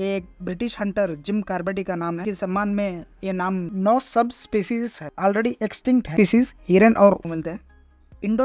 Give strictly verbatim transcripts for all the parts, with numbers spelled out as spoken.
एक British Hunter gym कार्बेटी का नाम है। इस सम्मान में ये नाम नौ सब स्पीसीज है, ऑलरेडी एक्सटिंक्ट है स्पीसीज हिरन और मिलते हैं। इंडो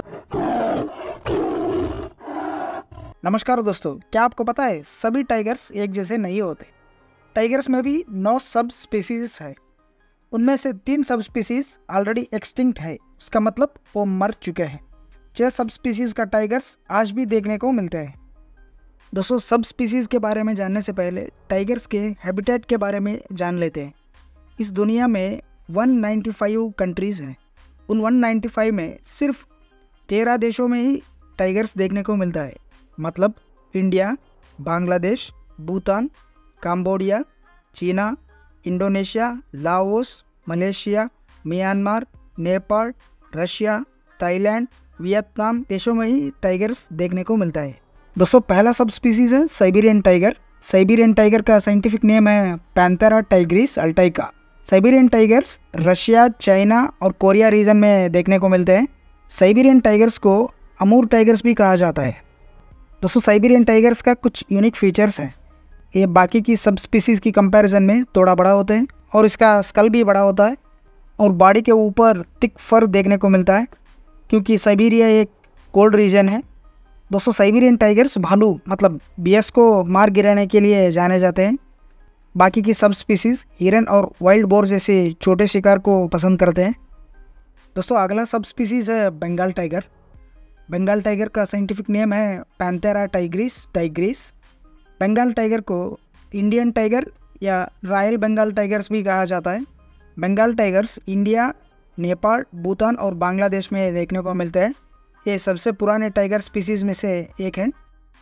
नमस्कार दोस्तों, क्या आपको पता है सभी टाइगर्स एक जैसे नहीं होते। टाइगर्स में भी नौ सब स्पीसीज है, उनमें से तीन सब स्पीसीज ऑलरेडी एक्सटिंक्ट है, उसका मतलब वो मर चुके हैं। छह सब स्पीसीज का टाइगर्स आज भी देखने को मिलते हैं। दोस्तों, सब स्पीसीज के बारे में जानने से पहले टाइगर्स के हैबिटेट के बारे में जान लेते हैं। इस दुनिया में एक सौ पचानवे कंट्रीज़ हैं। उन एक सौ पचानवे में सिर्फ तेरह देशों में ही टाइगर्स देखने को मिलता है, मतलब India, Bangladesh, Bhutan, Cambodia, China, Indonesia, Laos, Malaysia, Myanmar, Nepal, Russia, Thailand, Vietnam देशों में ही टाइगर्स देखने को मिलता है। दोस्तों, पहला सब स्पीसीज है साइबेरियन टाइगर। साइबेरियन टाइगर का साइंटिफिक नेम है Panthera tigris altaica. Siberian tigers Russia, China और कोरिया रीजन में देखने को मिलते हैं। साइबेरियन टाइगर्स को अमूर टाइगर्स भी कहा जाता है। दोस्तों, साइबेरियन टाइगर्स का कुछ यूनिक फीचर्स हैं। ये बाकी की सब स्पीसीज की कंपैरिजन में थोड़ा बड़ा होते हैं और इसका स्कल भी बड़ा होता है और बॉडी के ऊपर थिक फर देखने को मिलता है, क्योंकि साइबेरिया एक कोल्ड रीजन है। दोस्तों, साइबेरियन टाइगर्स भालू मतलब बियर्स को मार गिराने के लिए जाने जाते हैं। बाकी की सब स्पीसीज हिरन और वाइल्ड बोर जैसे छोटे शिकार को पसंद करते हैं। दोस्तों, अगला सब स्पीसीज है बंगाल टाइगर। बंगाल टाइगर का साइंटिफिक नेम है Panthera tigris tigris. Bengal tiger को इंडियन टाइगर या रॉयल बंगाल टाइगर्स भी कहा जाता है। बंगाल टाइगर्स इंडिया, नेपाल, भूटान और बांग्लादेश में देखने को मिलते हैं। ये सबसे पुराने टाइगर स्पीसीज में से एक है।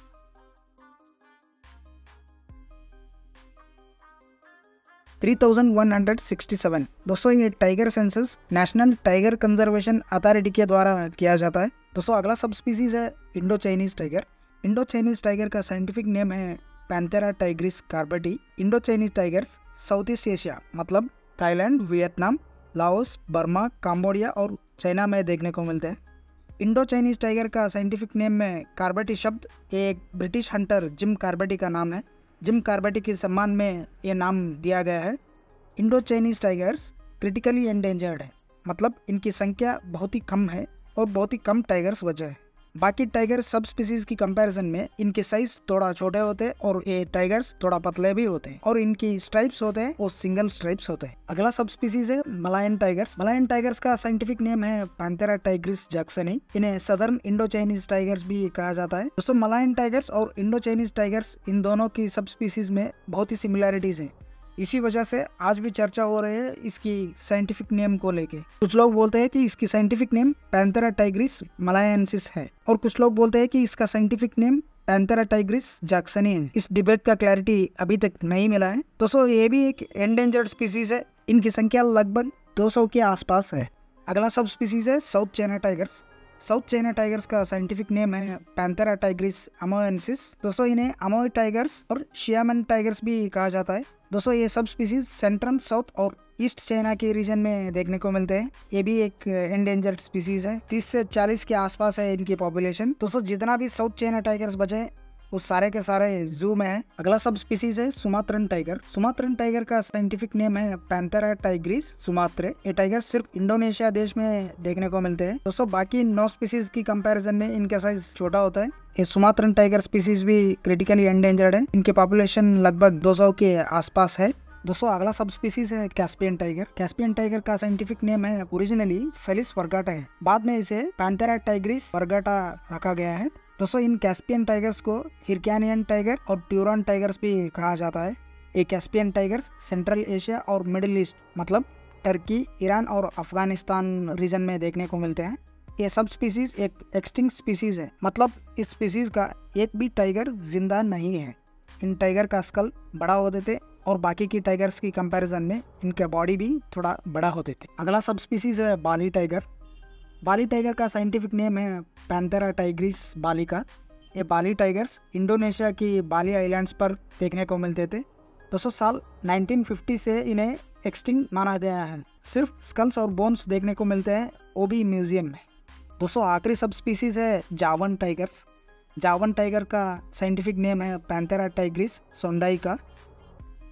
Three thousand one hundred sixty seven. दोस्तों, ये tiger census national tiger conservation authority के द्वारा किया जाता है। दोस्तों, अगला सब स्पीसीज है Indo Chinese tiger. Indo Chinese tiger का साइंटिफिक नेम है Panthera tigris corbetti. Indo Chinese tigers south east Asia मतलब Thailand, Vietnam, Laos, Burma, Cambodia और चाइना में देखने को मिलते हैं। इंडो चाइनीज टाइगर का साइंटिफिक नेम में कार्बेटी शब्द एक ब्रिटिश हंटर जिम कार्बेटी का नाम है। जिम कार्बेटी के सम्मान में ये नाम दिया गया है। Indo Chinese tigers critically endangered है, मतलब इनकी संख्या बहुत ही कम है और बहुत ही कम टाइगर्स बचे हैं। बाकी टाइगर सब स्पीसीज की कंपैरिजन में इनके साइज थोड़ा छोटे होते हैं और ये टाइगर्स थोड़ा पतले भी होते हैं और इनकी स्ट्राइप्स होते हैं वो सिंगल स्ट्राइप्स होते हैं। अगला सब स्पीसीज है मलायन टाइगर्स। मलायन टाइगर्स का साइंटिफिक नेम है पैंथेरा टाइग्रिस जैक्सनी। इन्हें सदर्न इंडो चाइनीज टाइगर्स भी कहा जाता है। दोस्तों, मलायन टाइगर्स और इंडो चाइनीज टाइगर्स इन दोनों की सब स्पीसीज में बहुत ही सिमिलैरिटीज है। इसी वजह से आज भी चर्चा हो रही है इसकी साइंटिफिक नेम को लेके। कुछ लोग बोलते हैं कि इसकी scientific name Panthera tigris malayensis है और कुछ लोग बोलते हैं कि इसका scientific name Panthera tigris jacksoni है। इस डिबेट का क्लैरिटी अभी तक नहीं मिला है। दोस्तों, ये भी एक एंडेंजर्ड स्पीसीज है। इनकी संख्या लगभग दो सौ के आसपास है। अगला सब स्पीसीज है south China tigers. South China tigers का साइंटिफिक नेम है पैंथेरा टाइग्रिस अमोएंसिस। दोस्तों, इन्हें अमोई टाइगर्स और शियामन टाइगर्स भी कहा जाता है। दोस्तों, ये सब स्पीसीज सेंट्रल, साउथ और ईस्ट चाइना के रीजन में देखने को मिलते हैं। ये भी एक एंडेंजर्ड स्पीसीज है। तीस से चालीस के आसपास है इनकी पॉपुलेशन। दोस्तों, जितना भी साउथ चाइना टाइगर्स बचे हैं वो सारे के सारे जू में है। अगला सब स्पीसीज है सुमात्रन टाइगर। सुमात्रन टाइगर का साइंटिफिक नेम है पैंथेरा टाइग्रिस सुमात्रे। ये टाइगर सिर्फ इंडोनेशिया देश में देखने को मिलते हैं। दोस्तों, बाकी नौ स्पीसीज की कंपैरिजन में इनका साइज छोटा होता है। ये सुमात्रन टाइगर स्पीसीज भी क्रिटिकली एंडेंजर्ड है। इनके पॉपुलेशन लगभग दो सौ के आसपास है। दोस्तों, अगला सब स्पीसीज है कैस्पियन टाइगर। कैस्पियन टाइगर का साइंटिफिक नेम है ओरिजिनली फेलिस वर्गाटा है, बाद में इसे पैंथेरा टाइग्रिस वर्गाटा रखा गया है। दोस्तों, इन कैस्पियन टाइगर्स को हिरकैनियन टाइगर और ट्यूरन टाइगर्स भी कहा जाता है। ये कैस्पियन टाइगर्स सेंट्रल एशिया और मिडिल ईस्ट मतलब टर्की, ईरान और अफगानिस्तान रीजन में देखने को मिलते हैं। ये सब स्पीसीज एक एक्सटिंक्ट स्पीसीज है, मतलब इस स्पीसीज का एक भी टाइगर जिंदा नहीं है। इन टाइगर का स्कल बड़ा होते थे और बाकी की टाइगर्स की कंपैरिजन में इनके बॉडी भी थोड़ा बड़ा होते थे। अगला सब स्पीसीज है बाली टाइगर। बाली टाइगर का साइंटिफिक नेम है पैंथेरा टाइग्रिस बालिका। ये बाली टाइगर्स इंडोनेशिया की बाली आइलैंड्स पर देखने को मिलते थे। दोस्तों, साल नाइनटीन फिफ्टी से इन्हें एक्सटिंक्ट माना गया है। सिर्फ स्कल्स और बोन्स देखने को मिलते हैं, वो भी म्यूजियम में। दोस्तों, आखिरी सब स्पीसीज है जावन टाइगर्स। जावन टाइगर का साइंटिफिक नेम है पैंथेरा टाइग्रिस सोंडाई का।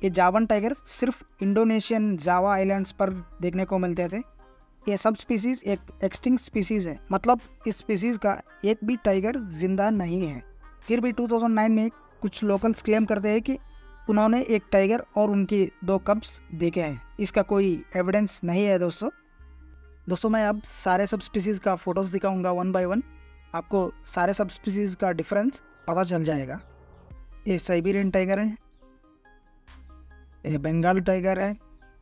ये जावन टाइगर सिर्फ इंडोनेशियन जावा आइलैंड्स पर देखने को मिलते थे। ये सब स्पीसीज एक एक्सटिंक्ट स्पीसीज है, मतलब इस स्पीसीज का एक भी टाइगर जिंदा नहीं है। फिर भी दो हज़ार नौ में कुछ लोकल्स क्लेम करते हैं कि उन्होंने एक टाइगर और उनकी दो कब्स देखे हैं। इसका कोई एविडेंस नहीं है दोस्तों। दोस्तों मैं अब सारे सब स्पीसीज का फोटोज दिखाऊंगा वन बाय वन, आपको सारे सब स्पीसीज का डिफरेंस पता चल जाएगा। ये साइबेरियन टाइगर है, ये बंगाल टाइगर है,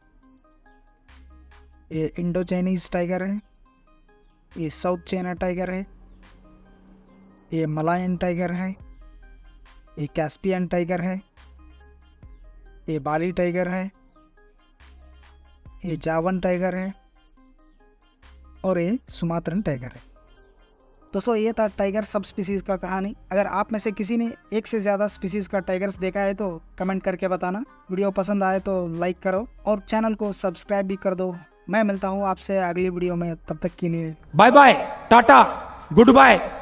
ये इंडो चाइनीज टाइगर है, ये साउथ चाइना टाइगर है, ये मलायन टाइगर है, ये कैस्पियन टाइगर है, ये बाली टाइगर है, ये जावन टाइगर है और ये सुमात्रन टाइगर है। दोस्तों ये था टाइगर सब स्पीसीज़ का कहानी। अगर आप में से किसी ने एक से ज़्यादा स्पीसीज़ का टाइगर्स देखा है तो कमेंट करके बताना। वीडियो पसंद आए तो लाइक करो और चैनल को सब्सक्राइब भी कर दो। मैं मिलता हूँ आपसे अगली वीडियो में, तब तक के लिए bye bye, tata, good bye.